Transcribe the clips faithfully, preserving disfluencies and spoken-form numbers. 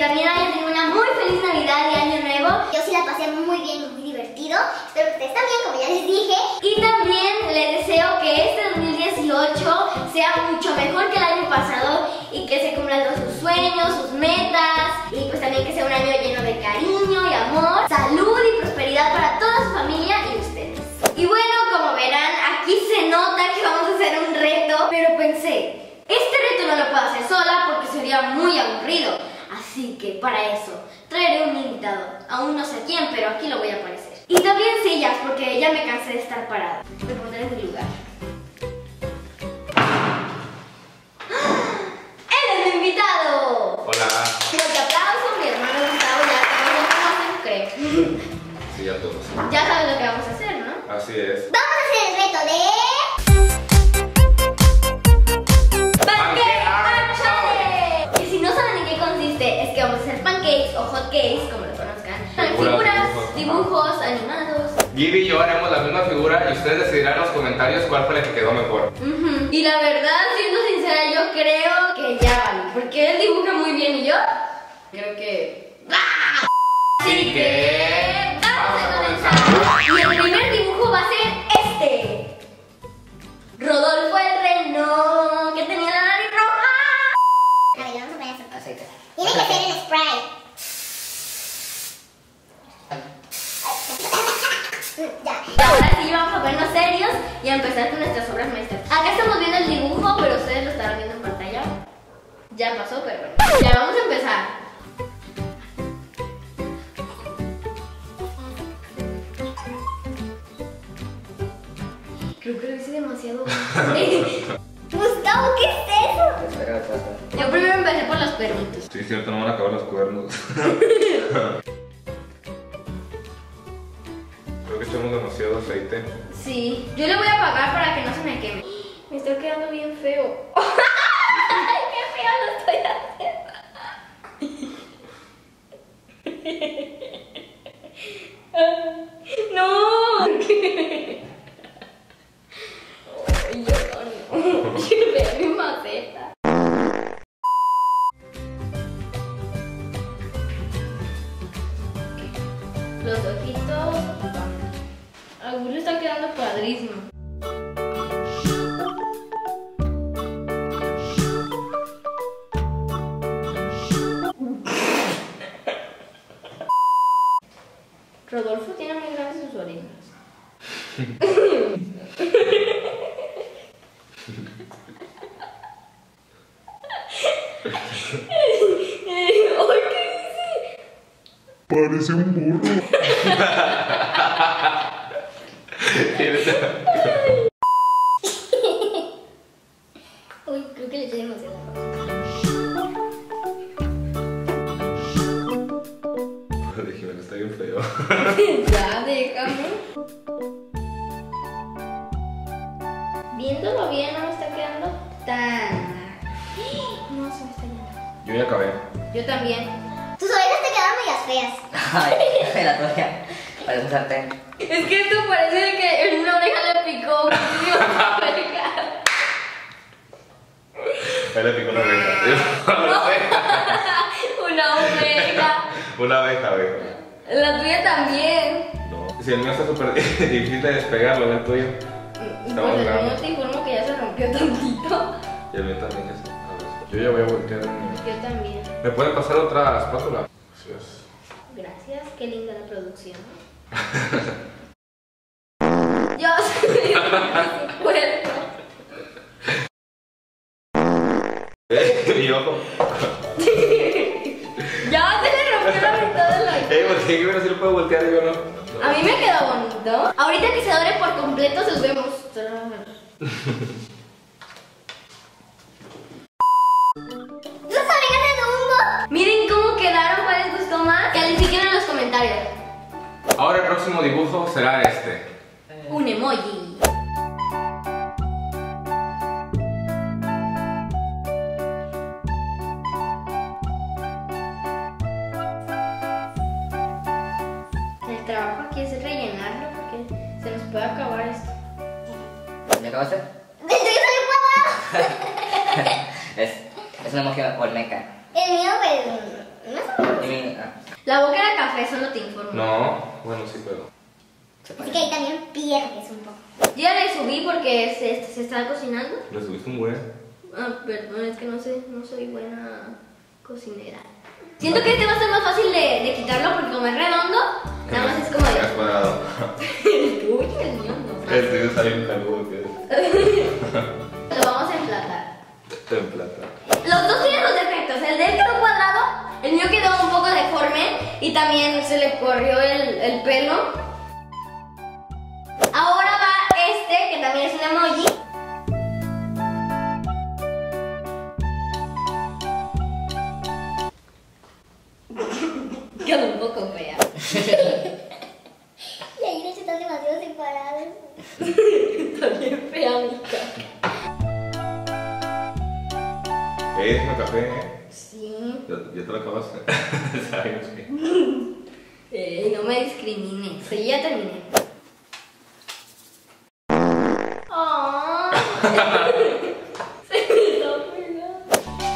también hayan tenido una muy feliz Navidad y Año Nuevo. Yo sí la pasé muy bien y muy divertido. Espero que ustedes también, como ya les dije. Y también les deseo que este dos mil dieciocho sea mucho mejor que el año pasado y que se cumplan todos sus sueños, sus metas, y pues también que sea un año lleno de cariño y amor, salud y prosperidad para toda su familia y ustedes. Y bueno, como verán, aquí se nota que vamos a hacer un reto, pero pensé, este reto no lo puedo hacer sola porque sería muy aburrido. Así que para eso traeré un invitado. Aún no sé quién, pero aquí lo voy a aparecer. Y también sillas, porque ya me cansé de estar parada. Me pondré en mi lugar. ¡Él es mi invitado! Hola. Fuerte aplauso, mi hermano Gustavo, ya sabes lo que vamos a hacer, creo. Sí, ya todos. Ya sabes lo que vamos a hacer, ¿no? Así es. Vamos a hacer el reto de... Es que vamos a hacer pancakes o hot cakes, como lo conozcan. Figuras, Figuras, dibujos, dibujos, animados. Gibi y yo haremos la misma figura y ustedes decidirán en los comentarios cuál fue la que quedó mejor. Uh-huh. Y la verdad, siendo sincera, yo creo que ya vale. Porque él dibuja muy bien y yo creo que... ¡Ah! Así que... ¡Vamos a comenzar! Y el primer dibujo va a ser este. Rodolfo el Reno, que tenía la nariz roja. A ver, vamos a poner eso. Aceite. Tiene que ser en spray. Ya. Y ahora sí vamos a ponernos serios y a empezar con nuestras obras maestras. Acá estamos viendo el dibujo, pero ustedes lo estarán viendo en pantalla. Ya pasó, pero bueno. Ya vamos a empezar. Creo que lo hice demasiado. Gustavo, ¿qué es eso? Espera, espera, espera. Yo primero empecé por los perritos. Sí, es cierto, no van a acabar los cuernos. Creo que echamos demasiado aceite. Sí, yo le voy a apagar para que no se me queme. Me está quedando bien feo. ¡Ay, qué feo lo estoy haciendo! ¡No! Ay, yo no. Veo mi maceta. Los ojitos. A Gus le está quedando padrísimo. Rodolfo tiene muy grandes sus orejas. Ay, ¿qué hice? Parece un burro. Uy, creo que le eché demasiado. Joder, Jimena, está bien feo. Ya, déjame. Viéndolo bien, no me está quedando tan... No, se me está yendo. Yo ya acabé. Yo también. Tus orejas te quedaron medias feas. Ay, la tuya. Parece un sartén. Es que esto parece que en una oreja le picó muchísimo la oreja. Ahí le picó una abeja. Una abeja. Una oreja. Una abeja, abeja. La tuya también. No. Si el mío está súper difícil de despegarlo, el tuyo. Pues Estamos el grabando. mío te informo que ya se rompió tantito. Y el mío también es. A ver, yo ya voy a voltear el mío. Yo también. ¿Me pueden pasar otra espátula? Gracias. Gracias, qué linda la producción. Yo soy un cuerpo. Eh, mi ojo. Ya se le rompió la mitad de la... Eh, volteé, que si lo puedo voltear y yo no. A mí me quedó bonito. Ahorita que se dore por completo se los voy a mostrar. ¡Tus orejas de Dumbo! Miren cómo quedaron, ¿cuál les gustó más? Califiquen en los comentarios. Ahora el próximo dibujo será este. Un emoji. El trabajo aquí es rellenarlo porque se nos puede acabar esto. ¿Ya acabaste? ¡El tuyo salió cuadrado! es, es una emoji olmeca. El mío, pues, más o Y mi- ah, La boca era café, solo te informo. No, bueno, sí, pero. se Así parece. que ahí también pierdes un poco. Yo ya le subí porque se, se estaba cocinando. Le subiste un buen. Ah, perdón, es que no sé, no soy buena cocinera. Siento que este va a ser más fácil de, de quitarlo porque como es redondo, nada más es como Es de... cuadrado. El tuyo, el mío no. El tuyo está bien peludo que es. Lo vamos a emplatar. En plata. Los dos tienen los defectos. El de él quedó cuadrado, el mío quedó un poco deforme y también se le corrió el, el pelo. Ahora va este, que también es un emoji. Quedó un poco fea. Y ahí no están demasiado separados. Está bien fea, mica. Es un café, ¿eh? Sí. Ya, ya te lo acabaste. ¿Sabes qué? Eh, no me discrimines. Sí, ya terminé. Oh. Se me está pegando.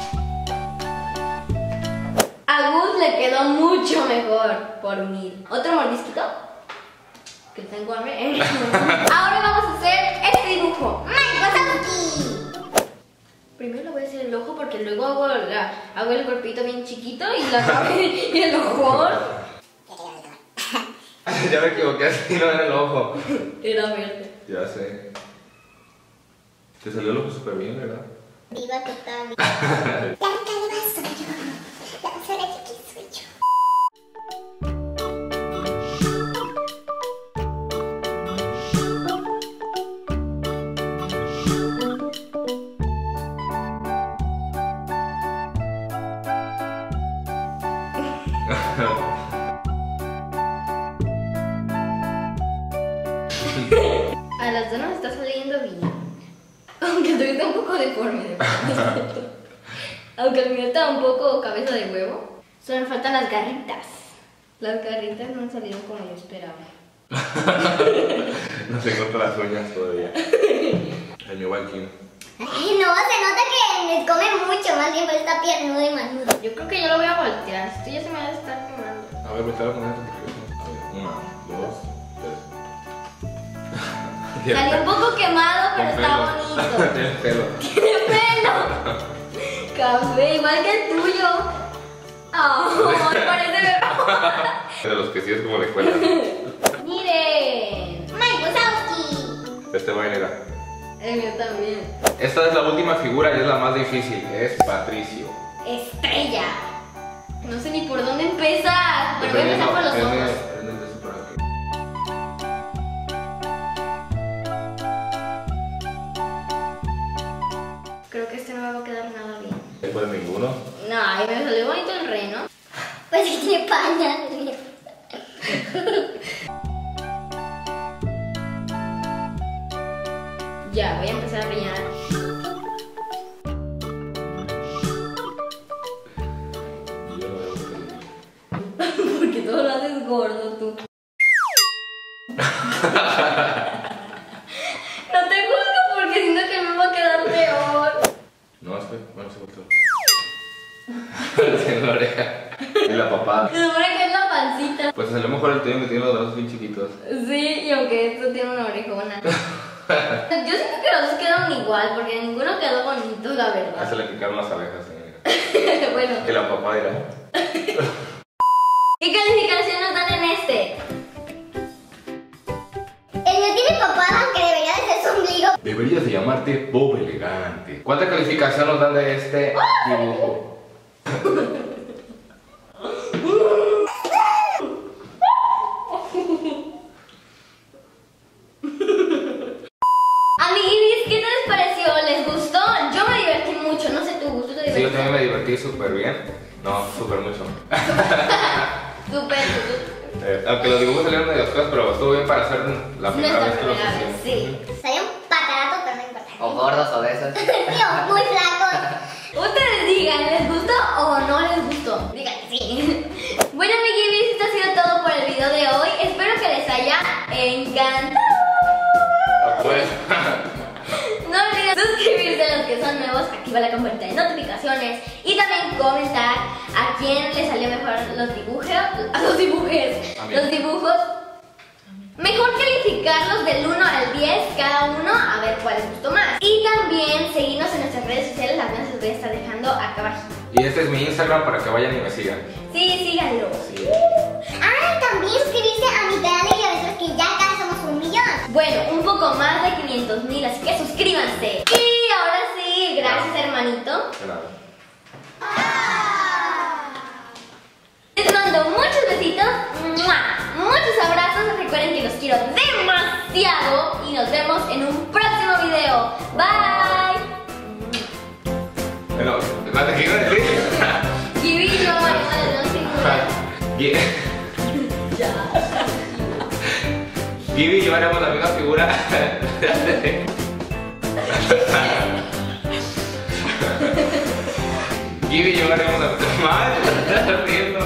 A Gus le quedó mucho mejor por mil. ¿Otro mordisquito? Que tengo hambre. Ahora vamos a hacer este dibujo. ¡Mike Primero le voy a hacer el ojo porque luego hago, la, hago el cuerpito bien chiquito y la cabeza y el ojo. Ya me equivoqué, así no era el ojo. Era verde. Ya sé. Te salió el ojo súper bien, ¿verdad? Viva total. La calva soy yo. La sola chiqui soy yo. A las dos nos está saliendo bien. Aunque el tuyo está un poco deforme. de verdad. Aunque el mío está un poco cabeza de huevo. Solo me faltan las garritas. Las garritas no han salido como yo esperaba. No se corta las uñas todavía. El mío va aquí. Ay, no, se nota que me come mucho, más bien, pero está piernudo y manudo. Yo creo que yo lo voy a voltear. Esto ya se me va a estar quemando. A ver, voltealo con esto. A ver, una, dos, tres. Salió un poco quemado, pero Con está pelo. bonito. Tiene pelo. ¡Tiene pelo! Café, igual que el tuyo. ¡Oh! Parece bebé. De los que sí es como la escuela. Miren. Mike Wazowski. Este va a negar. El mío también. Esta es la última figura y es la más difícil. Es Patricio. Estrella. No sé ni por dónde empezar. Pero voy a empezar por los Prende- ojos. prende el de eso por aquí. Creo que este no me va a quedar nada bien. Después de ninguno. No, ahí me salió bonito el reno. Pues que tiene pañal. Ya, voy a empezar a rellenar. Yo lo veo que- Porque todo lo haces gordo tú. No te juzgo porque siento que me va a quedar peor. No, es que, bueno, se volteó. Tiene la oreja. Y la papada. Se supone que es la pancita. Pues salió mejor el tuyo que tiene los brazos bien chiquitos. Sí, y aunque esto tiene una orejona. Yo siento que los dos quedaron igual, porque ninguno quedó bonito, la Ah, verdad. se le picaron las abejas, señora. Bueno, Y la papada era. ¿qué calificación nos dan en este? El mío tiene papada, aunque debería de ser su ombligo. Deberías de llamarte Bob Elegante. ¿Cuánta calificación nos dan de este dibujo? Amiguitos, ¿qué les pareció? ¿Les gustó? Yo me divertí mucho, no sé tu gusto, ¿te Sí, yo divertiste? también me divertí súper bien. No, súper mucho. Súper, súper. Eh, aunque los dibujos salieron medio feos, pero estuvo bien para hacer la primera Nuestra vez que los primera vez, hicimos. sí. Salió un patarato, pero no importa. O gordos o besos. Tío, muy flaco. Ustedes digan, ¿les gustó o no les gustó? Digan sí. Bueno, amiguitos, esto ha sido todo por el video de hoy. Espero que les haya encantado. Ah, pues. No olviden suscribirse a los que son nuevos aquí activar la campanita de notificaciones y también comentar a quién le salió mejor los dibujos, los dibujos, los dibujos. Mejor calificarlos del uno al diez cada uno, a ver cuál les gustó más. Y también seguirnos en nuestras redes sociales, las mías les voy a estar dejando acá abajo. Y este es mi Instagram para que vayan y me sigan. Sí, síganlo. Sí. Ah, también suscribirse a mi canal de videos que ya casi somos un millón. Bueno, un poco más de quinientos mil, así que suscríbanse. Y ahora sí, gracias hermanito. De nada. Les mando muchos besitos, ¡mua! Muchos abrazos, recuerden que los quiero demasiado y nos vemos en un próximo video. Bye. Bueno, ¿cuánto que iba a decir? Gibi y yo vamos a las dos figuras. Gibi y yo haremos la misma figura. Gibi y yo haremos la misma.